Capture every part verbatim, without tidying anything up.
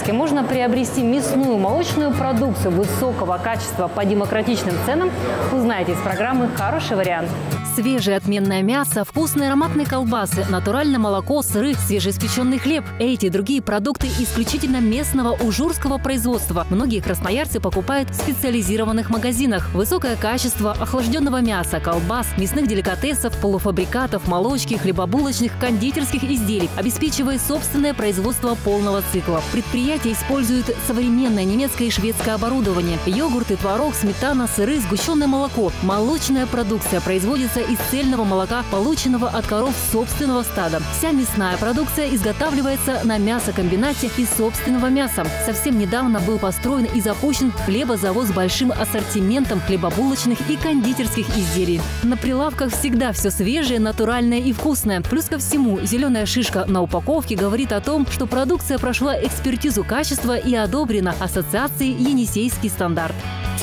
Красноярске можно приобрести мясную молочную продукцию высокого качества по демократичным ценам, узнаете из программы «Хороший вариант». Свежее отменное мясо, вкусные ароматные колбасы, натуральное молоко, сыры, свежеиспеченный хлеб. Эти и другие продукты исключительно местного ужурского производства. Многие красноярцы покупают в специализированных магазинах. Высокое качество охлажденного мяса, колбас, мясных деликатесов, полуфабрикатов, молочки, хлебобулочных, кондитерских изделий обеспечивает собственное производство полного цикла. Предприятие использует современное немецкое и шведское оборудование. Йогурты, творог, сметана, сыры, сгущенное молоко. Молочная продукция производится из цельного молока, полученного от коров собственного стада. Вся мясная продукция изготавливается на мясокомбинате из собственного мяса. Совсем недавно был построен и запущен хлебозавод с большим ассортиментом хлебобулочных и кондитерских изделий. На прилавках всегда все свежее, натуральное и вкусное. Плюс ко всему, зеленая шишка на упаковке говорит о том, что продукция прошла экспертизу качества и одобрена Ассоциацией «Енисейский стандарт».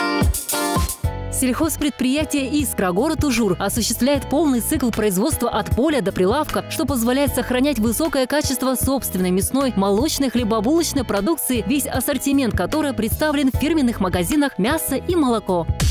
Сельхозпредприятие «Искра», город Ужур, осуществляет полный цикл производства от поля до прилавка, что позволяет сохранять высокое качество собственной мясной, молочной, хлебобулочной продукции, весь ассортимент которой представлен в фирменных магазинах «Мясо и молоко».